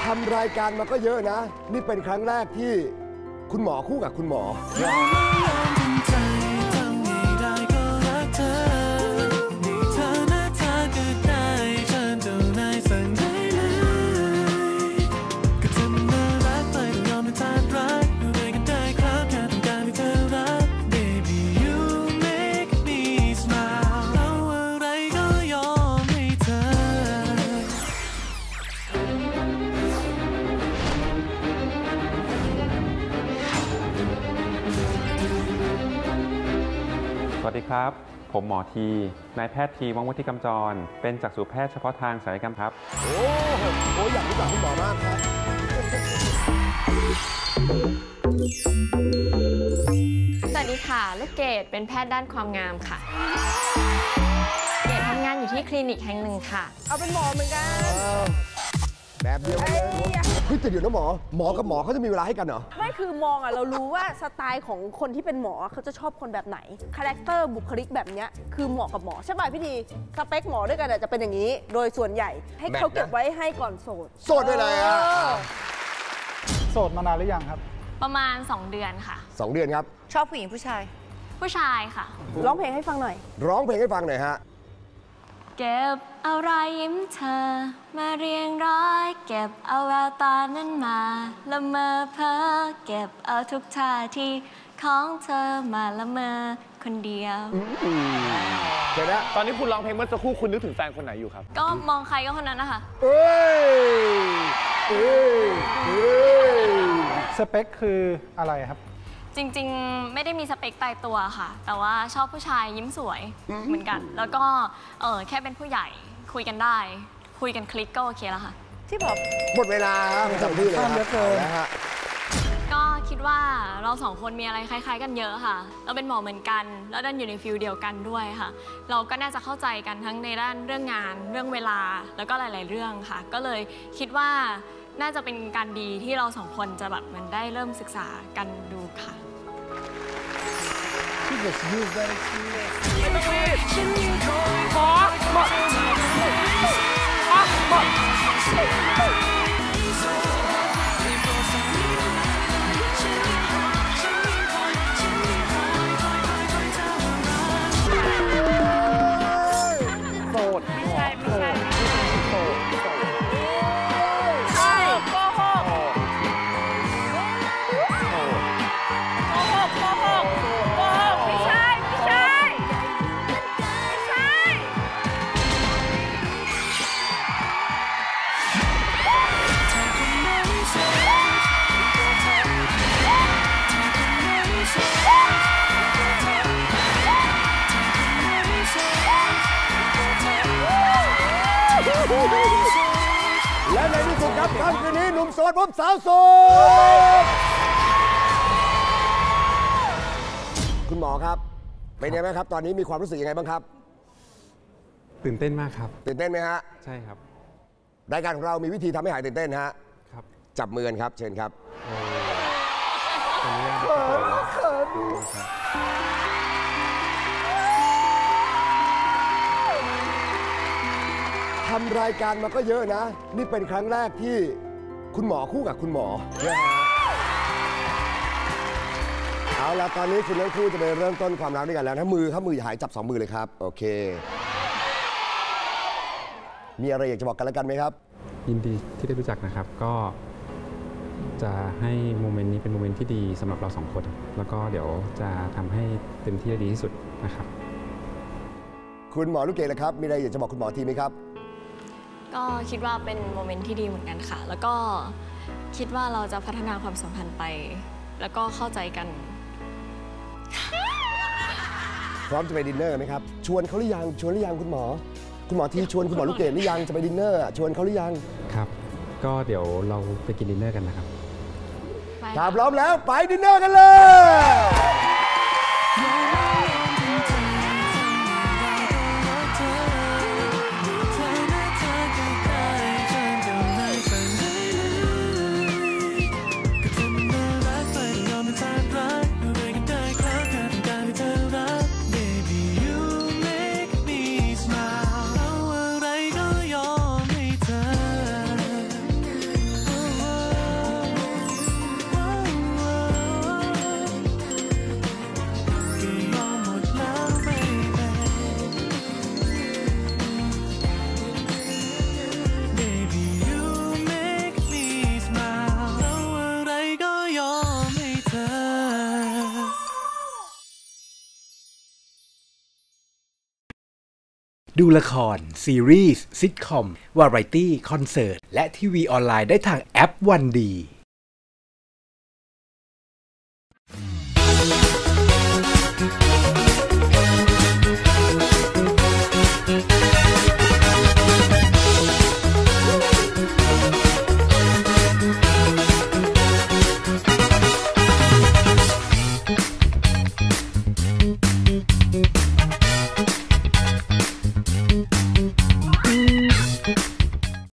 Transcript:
ทำรายการมาก็เยอะนะนี่เป็นครั้งแรกที่คุณหมอคู่กับคุณหมอสวัสดีครับผมหมอทีนายแพทย์ทีวังวุฒิกำจรเป็นจักษุแพทย์เฉพาะทางศัลยกรรมครับโอ้อยากรู้จักคุณหมอมากครับสวัสดีค่ะลูกเกดเป็นแพทย์ด้านความงามค่ะเกดทำงานอยู่ที่คลินิกแห่งหนึ่งค่ะเอาเป็นหมอเหมือนกันแบบเดียวกันเลยเฮ้ยแต่เดี๋ยวนะหมอกับหมอเขาจะมีเวลาให้กันเหรอไม่คือมองเรารู้ว่าสไตล์ของคนที่เป็นหมอเขาจะชอบคนแบบไหนคาแรคเตอร์บุคลิกแบบนี้คือเหมาะกับหมอใช่ป่ะพี่ดีสเปคหมอด้วยกันจะเป็นอย่างนี้โดยส่วนใหญ่ให้เขาเก็บไว้ให้ก่อนโสดด้วยเลยอ่ะโสดมานานหรือยังครับประมาณ2 เดือนค่ะ 2 เดือนครับชอบผู้หญิงผู้ชายค่ะร้องเพลงให้ฟังหน่อยร้องเพลงให้ฟังหน่อยฮะเก็บเอารอยยิ้มเธอมาเรียงร้อยเก็บเอาแววตานั้นมาละเมอเพ้อเก็บเอาทุกท่าทีของเธอมาละเมอคนเดียวเดี๋ยวนะตอนนี้คุณร้องเพลงเมื่อสักครู่คุณนึกถึงแฟนคนไหนอยู่ครับก็มองใครก็คนนั้นนะคะสเปคคืออะไรครับจริงๆไม่ได้มีสเปคตายตัวค่ะแต่ว่าชอบผู้ชายยิ้มสวยเหมือนกันแล้วก็แค่เป็นผู้ใหญ่คุยกันได้คุยกันคลิกก็โอเคแล้วค่ะที่บอกหมดเวลาจำที่เลยครับก็คิดว่าเรา2 คนมีอะไรคล้ายๆกันเยอะค่ะเราเป็นหมอเหมือนกันแล้วดันอยู่ในฟิลเดียวกันด้วยค่ะเราก็น่าจะเข้าใจกันทั้งในด้านเรื่องงานเรื่องเวลาแล้วก็หลายๆเรื่องค่ะก็เลยคิดว่าน่าจะเป็นการดีที่เรา2 คนจะแบบมันได้เริ่มศึกษากันดูค่ะไม่ต้องรีบหมอและในที่สุดครับค่ำคืนนี้หนุ่มโสดพบสาวโสดคุณหมอครับเป็นยังไงครับตอนนี้มีความรู้สึกยังไงบ้างครับตื่นเต้นมากครับตื่นเต้นไหมฮะใช่ครับรายการของเรามีวิธีทำให้หายตื่นเต้นฮะครับจับมือกันครับเชิญครับทำรายการมาก็เยอะนะนี่เป็นครั้งแรกที่คุณหมอคู่กับคุณหมอเอาละตอนนี้คุณทั้งคู่จะไปเริ่มต้นความรักด้วยกันแล้วนะมืออย่าหายจับ2 มือเลยครับโอเคมีอะไรอยากจะบอกกันแล้วกันไหมครับยินดีที่ได้รู้จักนะครับก็จะให้โมเมนต์นี้เป็นโมเมนต์ที่ดีสำหรับเรา2 คนแล้วก็เดี๋ยวจะทำให้เต็มที่ได้ดีที่สุดนะครับคุณหมอลูกเกดนะครับมีอะไรอยากจะบอกคุณหมอทีไหมครับก็คิดว่าเป็นโมเมนต์ที่ดีเหมือนกันค่ะแล้วก็คิดว่าเราจะพัฒนาความสัมพันธ์ไปแล้วก็เข้าใจกันพร้อมจะไปดินเนอร์ไหมครับชวนเขาหรือยังคุณหมอทีชวนคุณหมอลูกเกดหรือยังจะไปดินเนอร์ชวนเขาหรือยังครับก็เดี๋ยวเราไปกินดินเนอร์กันนะครับถ้าพร้อมแล้วไปดินเนอร์กันเลยดูละคร ซีรีส์ซิทคอม วาไรตี้ คอนเสิร์ต และทีวีออนไลน์ได้ทางแอปวันดี